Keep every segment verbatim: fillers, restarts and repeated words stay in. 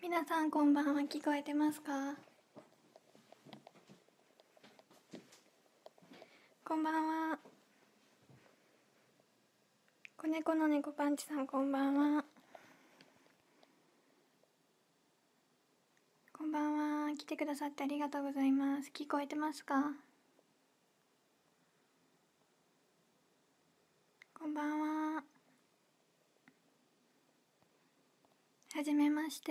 皆さんこんばんは。聞こえてますか？こんばんは。子猫の猫パンチさん、こんばんは。こんばんは。来てくださってありがとうございます。聞こえてますか？こんばんは。はじめまして。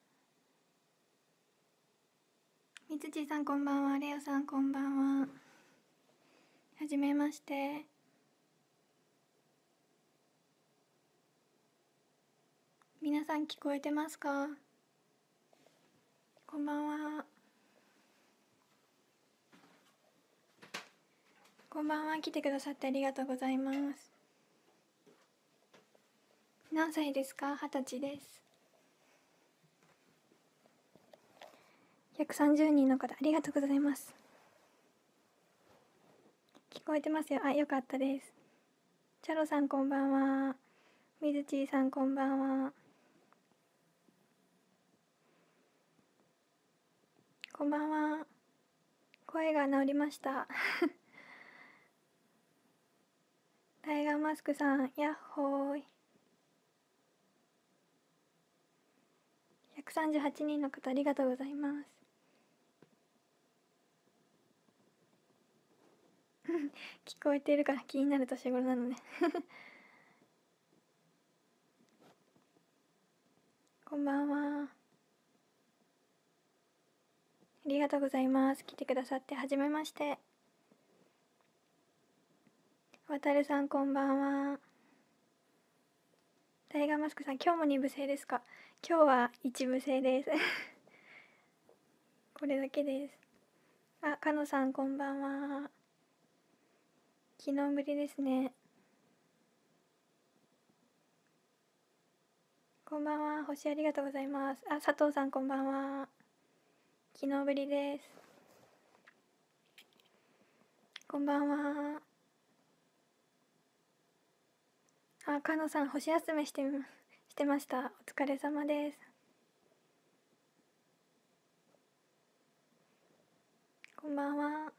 みつちさんこんばんは。レオさんこんばんは。はじめまして。皆さん聞こえてますか？こんばんは。こんばんは。来てくださってありがとうございます。何歳ですか？はたちです。ひゃくさんじゅうにんの方、ありがとうございます。聞こえてますよ。あ、よかったです。チャロさんこんばんは。みずちーさんこんばんは。こんばんは。声が治りました。タイガーマスクさん、やっほーい。ひゃくさんじゅうはちにんの方、ありがとうございます。聞こえてるから気になる年頃なのでこんばんは。ありがとうございます。来てくださってはじめまして。わたるさんこんばんは。タイガーマスクさん、今日もに部制ですか？今日はいち部制ですこれだけです。あ、かのさんこんばんは。昨日ぶりですね。こんばんは。星ありがとうございます。あ、佐藤さんこんばんは。昨日ぶりです。こんばんは。あ、かのさん星休めしてしてました。お疲れ様です。こんばんは。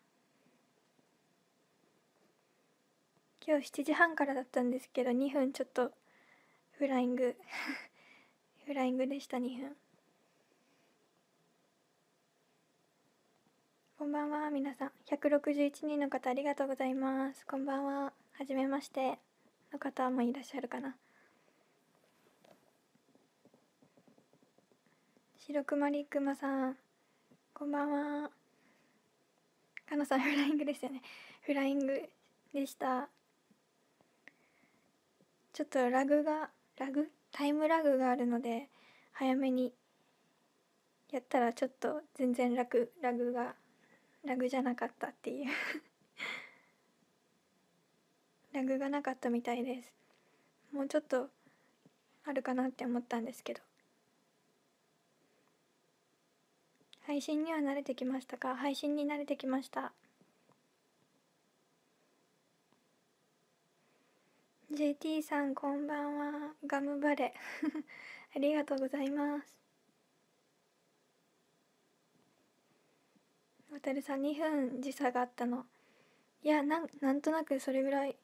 今日しちじはんからだったんですけど、にふんちょっとフライングフライングでした。にふん。こんばんは皆さん。ひゃくろくじゅういちにんの方、ありがとうございます。こんばんは。はじめましての方もいらっしゃるかな。白くまりくまさんこんばんは。かのさんフライングでしたね。フライングでした。ちょっとラグがラグタイムラグがあるので、早めにやったらちょっと全然ラグラグがラグじゃなかったっていうラグがなかったみたいです。もうちょっとあるかなって思ったんですけど。配信には慣れてきましたか？配信に慣れてきました。 ジェーティー さんこんばんは。ガムバレありがとうございます。わたるさんにふん時差があったの。いや、なんなんとなくそれぐらい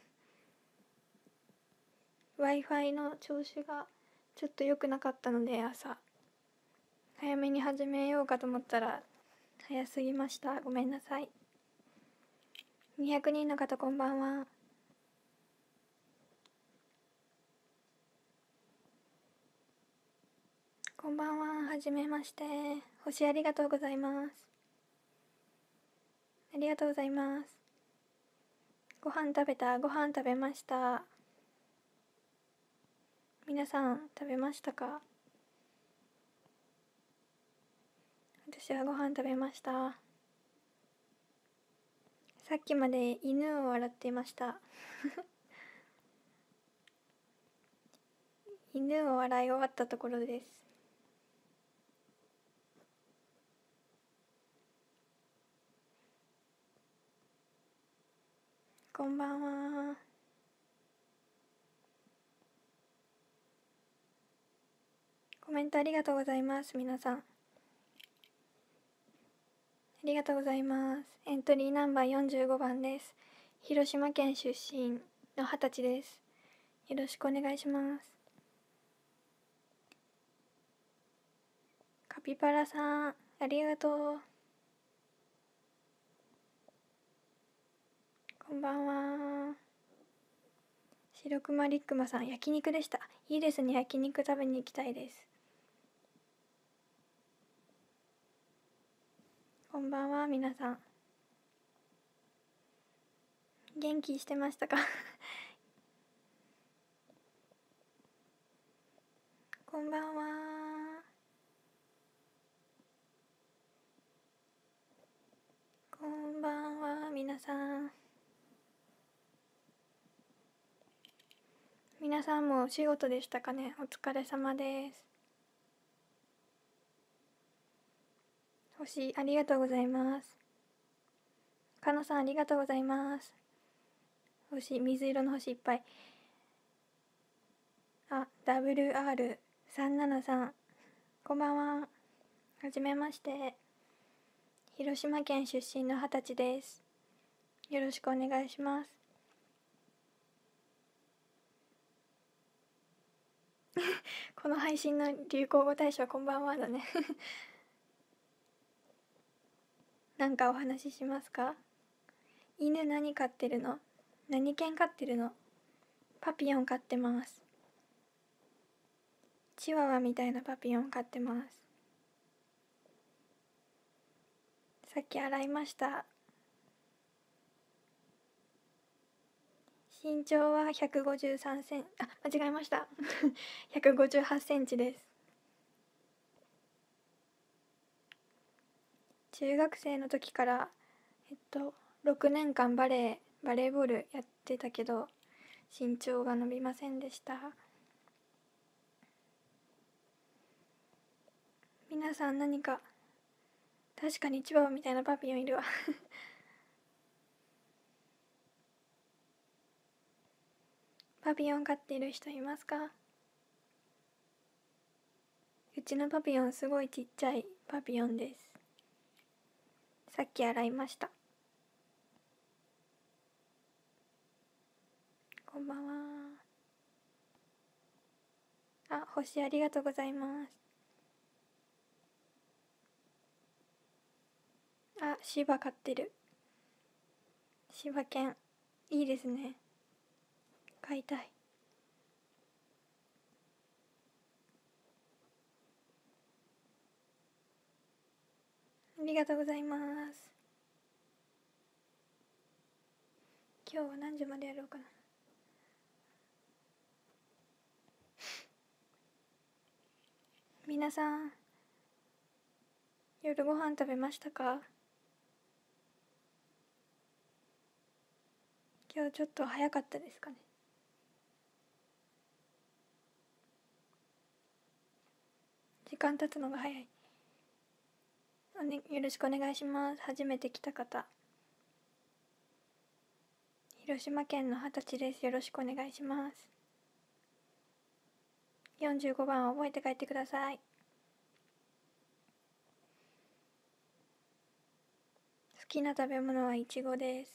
Wi-Fi の調子がちょっと良くなかったので、朝早めに始めようかと思ったら早すぎました。ごめんなさい。にひゃくにんの方こんばんは。こんばんは。はじめまして。星ありがとうございます。ありがとうございます。ご飯食べた？ご飯食べました。皆さん食べましたか？私はご飯食べました。さっきまで犬を笑っていました犬を笑い終わったところです。こんばんは。こコメントありがとうございます。皆さんありがとうございます。エントリーナンバーよんじゅうごばんです。広島県出身のはたちです。よろしくお願いします。カピバラさんありがとう。こんばんは。白熊リックマさん、焼肉でした。いいですね、焼肉食べに行きたいです。こんばんは、皆さん。元気してましたかこんばんは。こんばんは、皆さん。皆さんもお仕事でしたかね。お疲れ様です。星ありがとうございます。かなさんありがとうございます。星、水色の星いっぱい。あ、ダブルアールさんななさん、こんばんは。はじめまして。広島県出身のはたちです。よろしくお願いします。この配信の流行語大賞こんばんはだねなんかお話ししますか？犬何飼ってるの？何犬飼ってるの？パピヨン飼ってます。チワワみたいなパピヨン飼ってます。さっき洗いました。身長はひゃくごじゅうさんセンチ、あ、間違えましたひゃくごじゅうはちセンチです。中学生の時からえっとろくねんかんバレーバレーボールやってたけど身長が伸びませんでした。皆さん何か、確かにチワワみたいなパピヨンいるわパピヨン飼っている人いますか？うちのパピヨンすごいちっちゃいパピヨンです。さっき洗いました。こんばんは。あ、星ありがとうございます。あ、シバ飼ってる。シバ犬いいですね。飼いたい。ありがとうございます。今日は何時までやろうかな。皆さん夜ご飯食べましたか？今日ちょっと早かったですかね。時間経つのが早い。お、ね、よろしくお願いします。初めて来た方、広島県のはたちです。よろしくお願いします。よんじゅうごばん覚えて帰ってください。好きな食べ物はいちごです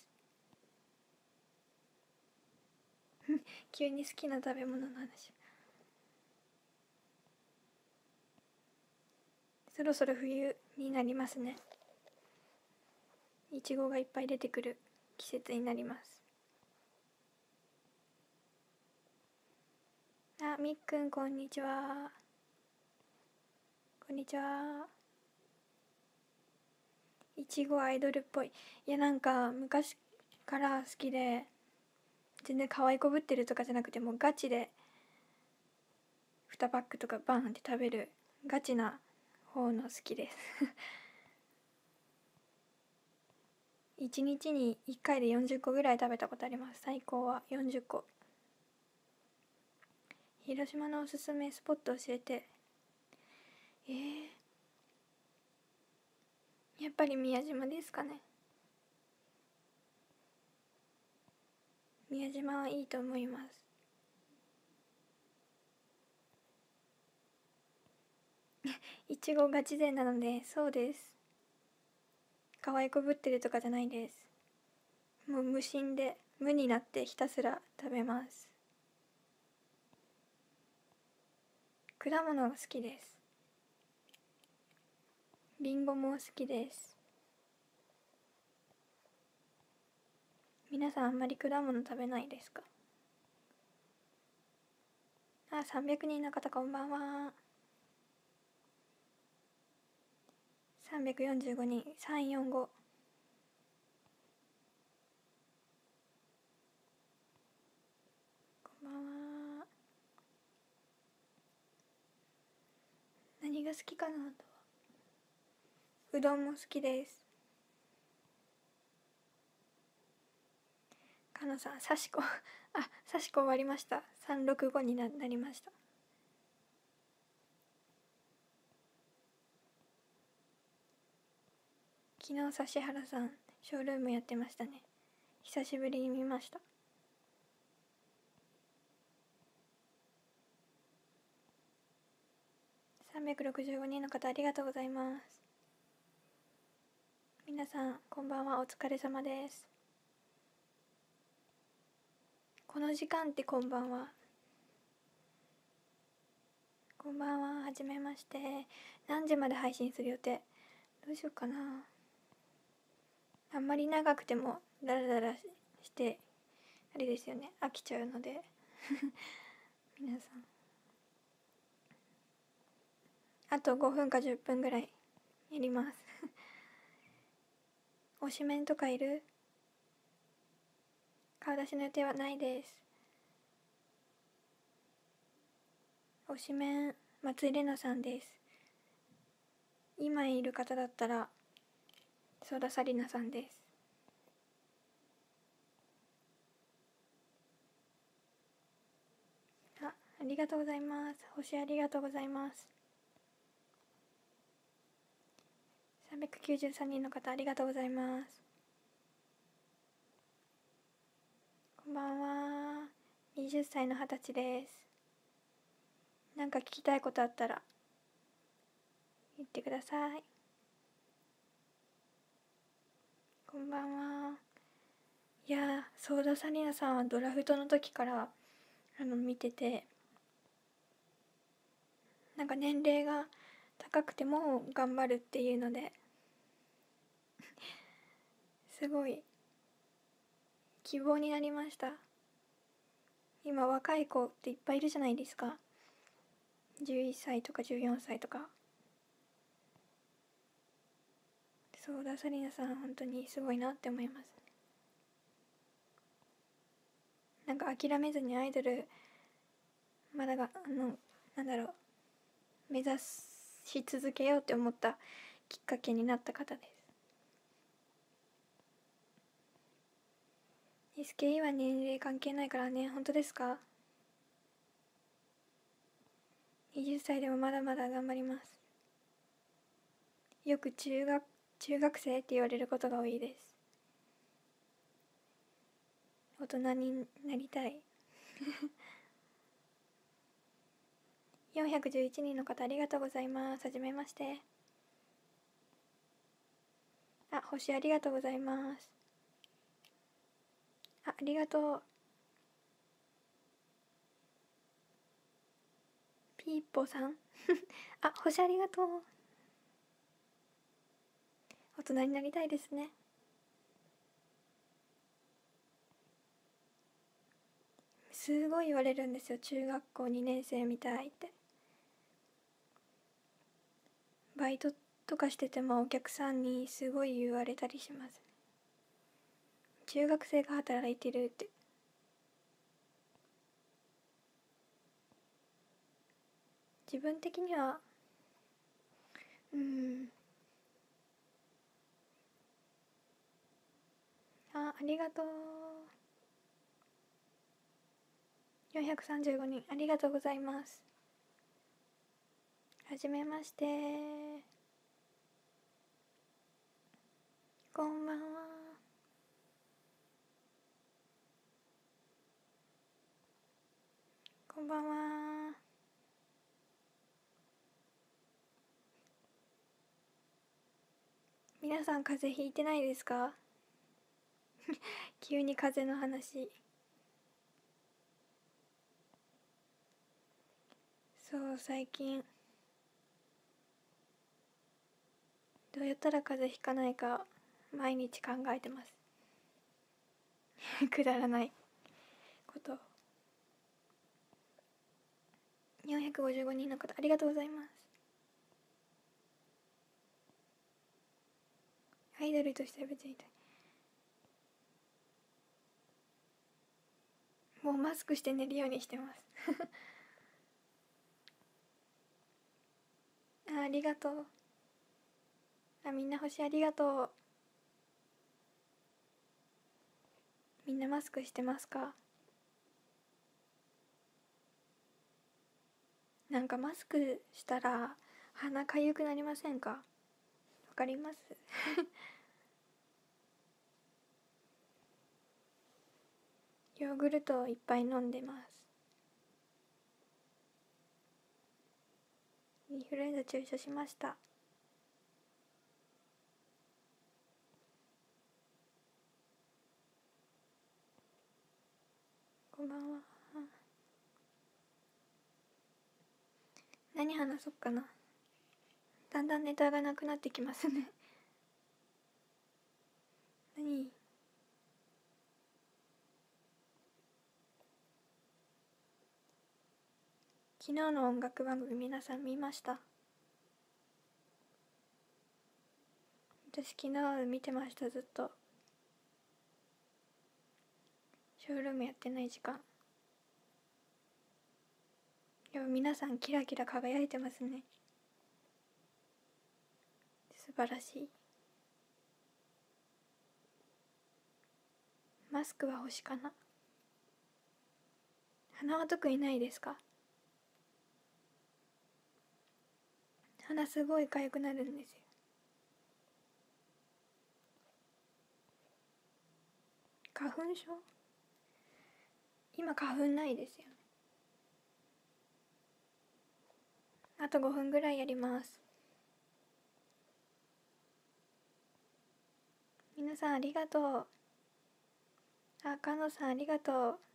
急に好きな食べ物の話。そろそろ冬になりますね。いちごがいっぱい出てくる季節になります。あ、みっくんこんにちは。こんにちは。いちごアイドルっぽい。いや、なんか昔から好きで、全然可愛いこぶってるとかじゃなくて、もうガチでにパックとかバンって食べるガチな方の好きですいちにちにいっかいでよんじゅっこぐらい食べたことあります。最高はよんじゅっこ。広島のおすすめスポット教えて。えー、やっぱり宮島ですかね。宮島はいいと思います。 いちごガチ勢なので。そうです。可愛いこぶってるとかじゃないです。もう無心で無になってひたすら食べます。果物が好きです。りんごも好きです。皆さんあんまり果物食べないですか？あ、さんびゃくにんの方こんばんは。さんびゃくよんじゅうごにん、さんよんご。こんばんは。何が好きかなとは。うどんも好きです。かのさん、さしこあ、さしこ終わりました。さんろくごにななりました。昨日指原さんショールームやってましたね。久しぶりに見ました。さんびゃくろくじゅうごにんの方ありがとうございます。皆さんこんばんは、お疲れ様です。この時間ってこんばんは。こんばんは、はじめまして。何時まで配信する予定？どうしようかな。あんまり長くてもダラダラしてあれですよね、飽きちゃうので皆さんあとごふんかじゅっぷんぐらいやります推しメンとかいる？顔出しの予定はないです。推しメン松井玲奈さんです。今いる方だったらソーダサリナさんです。あ、ありがとうございます。星ありがとうございます。さんびゃくきゅうじゅうさんにんの方ありがとうございます。こんばんは。はたちのはたちです。なんか聞きたいことあったら言ってください。こんばんは。いやー、ソーダサリナさんはドラフトの時からあの見てて、なんか年齢が高くても頑張るっていうのですごい希望になりました。今若い子っていっぱいいるじゃないですか。じゅういっさいとかじゅうよんさいとか。ソーダサリナさん本当にすごいなって思います。なんか諦めずにアイドルまだがあのなんだろう目指し続けようって思ったきっかけになった方です。 エスケーイー は年齢関係ないからね。本当ですか？はたちでもまだまだ頑張ります。よく中学中学生って言われることが多いです。大人になりたいよんひゃくじゅういちにんの方ありがとうございます。はじめまして。あ、星ありがとうございます。あ、ありがとう。ピーポさんあ、星ありがとう。大人になりたいですね。すごい言われるんですよ。中学校にねん生みたいって。バイトとかしててもお客さんにすごい言われたりします。中学生が働いてるって。自分的にはうんあ、ありがとう。よんひゃくさんじゅうごにんありがとうございます。はじめまして。こんばんは。こんばんは。 皆さん風邪ひいてないですか？急に風邪の話。そう最近どうやったら風邪ひかないか毎日考えてます。くだらないこと。よんひゃくごじゅうごにんの方ありがとうございます。アイドルとしては別にいたい。もうマスクして寝るようにしてます。あ、ありがとう。あ、みんな星ありがとう。みんなマスクしてますか？なんかマスクしたら鼻かゆくなりませんか？わかります？ヨーグルトをいっぱい飲んでます。インフルエンザ注射しました。こんばんは。何話そっかな。だんだんネタがなくなってきますね。何？昨日の音楽番組皆さん見ました？私昨日見てました。ずっとショールームやってない時間。でも皆さんキラキラ輝いてますね。素晴らしい。マスクは星かな。鼻は特にないですか？鼻すごい痒くなるんですよ。花粉症？今花粉ないですよね。あとごふんぐらいやります。皆さんありがとう。あ、かのさんありがとう。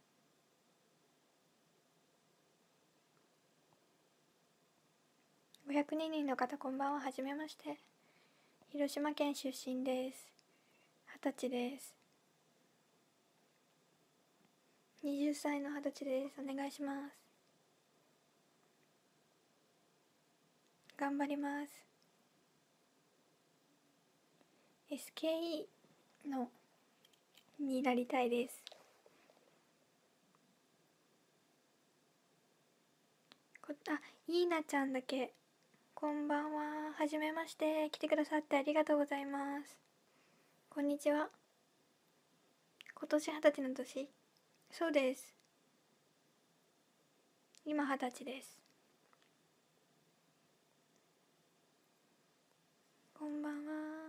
ごひゃくにんの方こんばんは。はじめまして。広島県出身です。二十歳です。はたちの二十歳です。お願いします。頑張ります。エスケーイー のになりたいです。こあ、いいなちゃんだけこんばんは。はじめまして。来てくださってありがとうございます。こんにちは。今年二十歳の年？そうです。今二十歳です。こんばんは。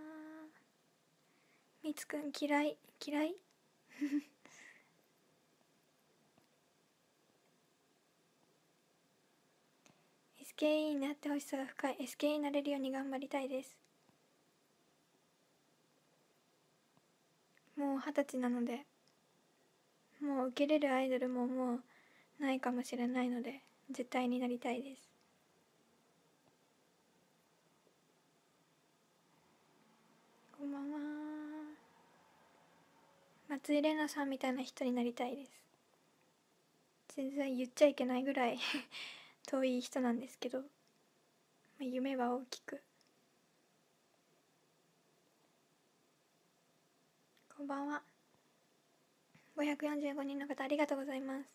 みつくん嫌い嫌いエスケーイー になってほしさが深い。 エスケーイー になれるように頑張りたいです。もう二十歳なので、もう受けれるアイドルももうないかもしれないので、絶対になりたいです。こんばんは。松井玲奈さんみたいな人になりたいです。全然言っちゃいけないぐらい遠い人なんですけど、まあ、夢は大きく。こんばんは。ごひゃくよんじゅうごにんの方ありがとうございます。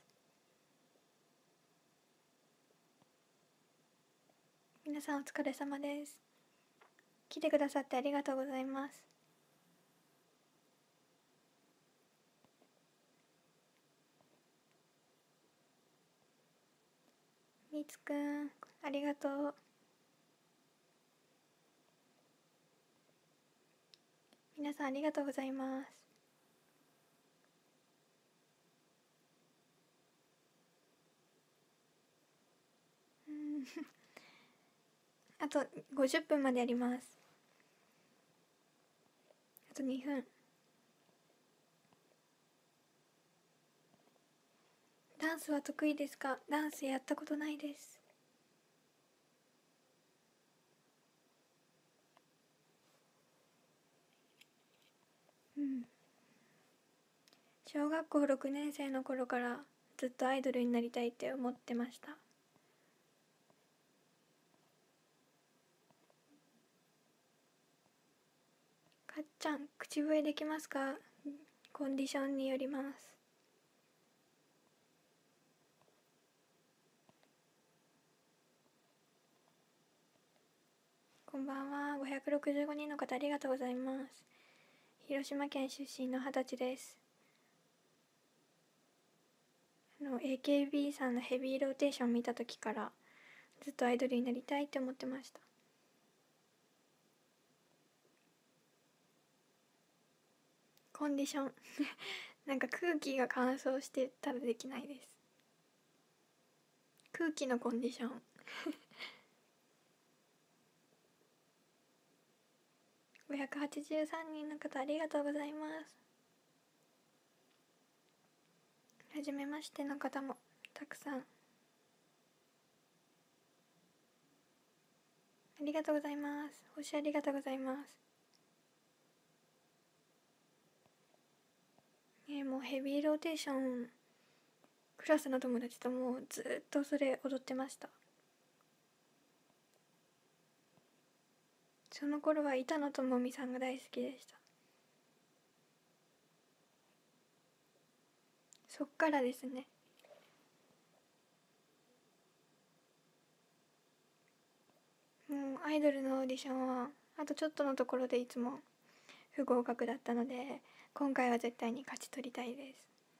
皆さんお疲れ様です。来てくださってありがとうございます。みつくんありがとう。皆さんありがとうございます。うんあとごじゅっぷんまでやります。 とにふん。ダンスは得意ですか？ダンスやったことないです。うん。小学校ろくねん生の頃からずっとアイドルになりたいって思ってました。かっちゃん、口笛できますか？コンディションによります。こんばんは。ごひゃくろくじゅうごにんの方ありがとうございます。広島県出身の二十歳です。あの エーケービー さんのヘビーローテーション見た時からずっとアイドルになりたいって思ってました。コンディションなんか空気が乾燥してたらできないです。空気のコンディションごひゃくはちじゅうさんにんの方ありがとうございます。はじめましての方もたくさんありがとうございます。星ありがとうございます。えー、もうヘビーローテーションクラスの友達ともうずっとそれ踊ってました。その頃は板野友美さんが大好きでした。そっからですね。もうアイドルのオーディションはあとちょっとのところでいつも不合格だったので、今回は絶対に勝ち取りたいです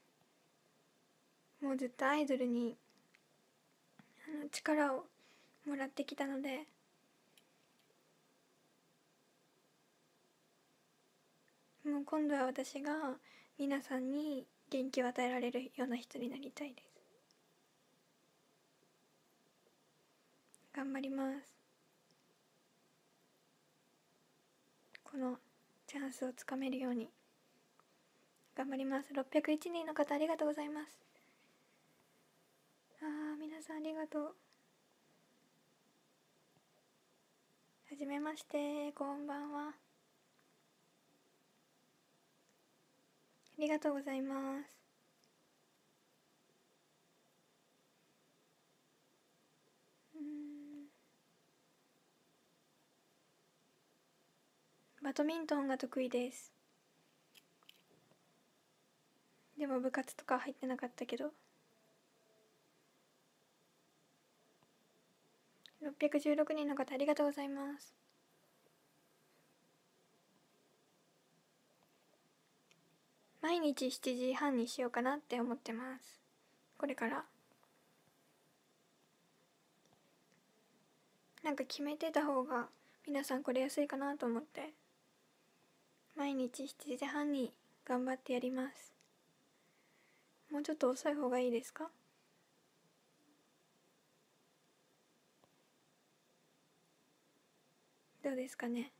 。もうずっとアイドルにあの力をもらってきたので、もう今度は私が皆さんに元気を与えられるような人になりたいです。頑張ります。このチャンスをつかめるように頑張ります。ろっぴゃくいちにんの方ありがとうございます。あー、皆さんありがとう。はじめまして、こんばんは。ありがとうございます。うーんバドミントンが得意です。でも部活とか入ってなかったけど。ろっぴゃくじゅうろくにんの方ありがとうございます。毎日しちじはんにしようかなって思ってます。これからなんか決めてた方が皆さん来れやすいかなと思って毎日しちじはんに頑張ってやります。もうちょっと遅い方がいいですか？どうですかね。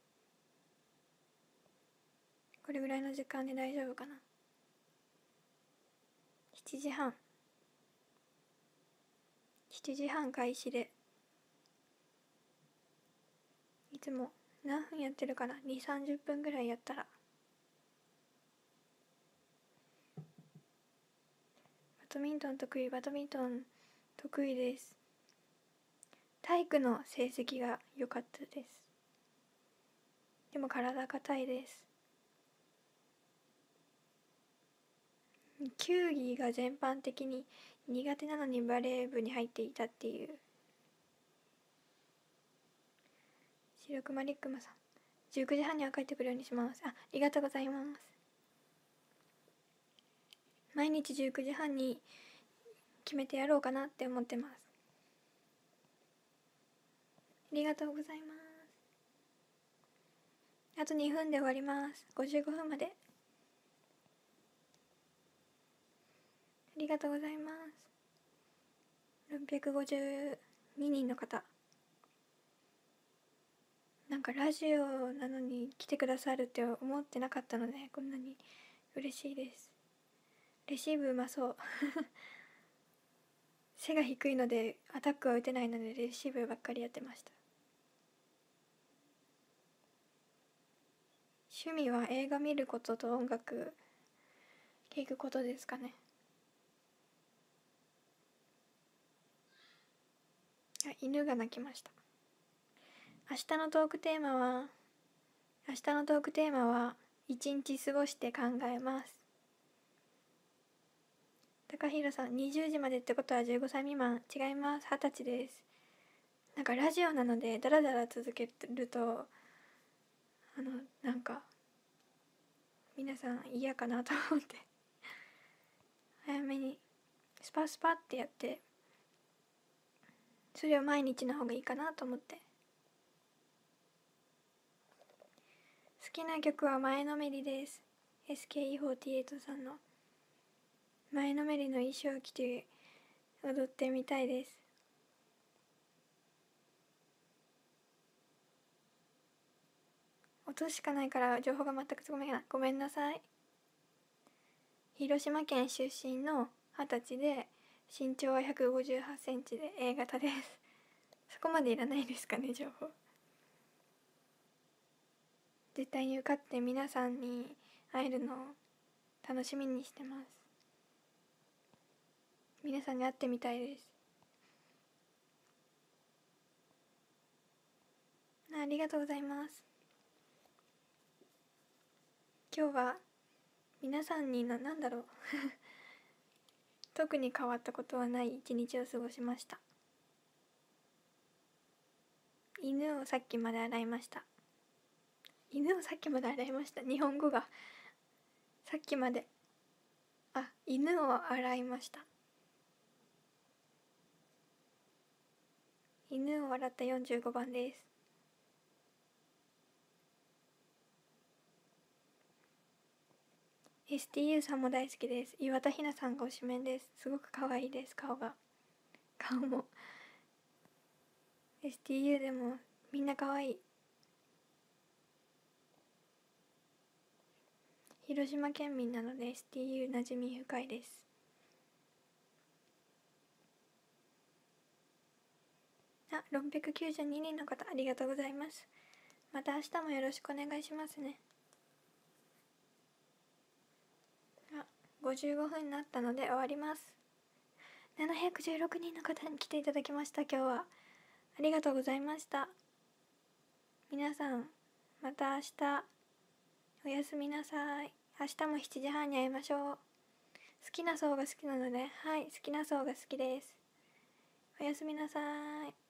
これぐらいの時間で大丈夫かな。しちじはんしちじはん開始で、いつも何分やってるかな。にじゅう、さんじゅっぷんぐらいやったら。バドミントン得意バドミントン得意です。体育の成績が良かったです。でも体硬いです。球技が全般的に苦手なのにバレー部に入っていたっていう。白熊リックマさん、じゅうくじはんには帰ってくるようにします。あ、ありがとうございます。毎日じゅうくじはんに決めてやろうかなって思ってます。ありがとうございます。あとにふんで終わります。ごじゅうごふんまで。ありがとうございます。ろっぴゃくごじゅうににんの方なんかラジオなのに来てくださるって思ってなかったので、こんなに嬉しいです。レシーブうまそう背が低いのでアタックは打てないのでレシーブばっかりやってました。趣味は映画見ることと音楽聴くことですかね。あ、犬が鳴きました。明日のトークテーマは明日のトークテーマは一日過ごして考えます。高弘さん、にじゅうじまでってことはじゅうごさい未満。違います、はたちです。なんかラジオなのでダラダラ続けるとあのなんか皆さん嫌かなと思って早めにスパスパってやって、それを毎日の方がいいかなと思って。好きな曲は前のめりです。 エスケーイーフォーティーエイト さんの前のめりの衣装を着て踊ってみたいです。音しかないから情報が全くつかめない。ごめんなさい。広島県出身のはたちで身長はひゃくごじゅうはちセンチで A 型です。そこまでいらないですかね、情報。絶対に受かって皆さんに会えるのを楽しみにしてます。皆さんに会ってみたいです。ありがとうございます。今日は皆さんにな、なんだろう特に変わったことはない一日を過ごしました。犬をさっきまで洗いました。犬をさっきまで洗いました。日本語がさっきまで、あ、犬を洗いました。犬を洗ったよんじゅうごばんです。エスティーユー さんも大好きです。岩田ひなさんが推しメンです。すごく可愛いです、顔が。顔も エスティーユー でもみんな可愛い。広島県民なので エスティーユー 馴染み深いです。あ、ろっぴゃくきゅうじゅうににんの方、ありがとうございます。また明日もよろしくお願いしますね。あ、ごじゅうごふんになったので終わります。ななひゃくじゅうろくにんの方に来ていただきました。今日はありがとうございました。皆さんまた明日おやすみなさい。明日もしちじはんに会いましょう。好きな層が好きなので、はい、好きな層が好きです。おやすみなさい。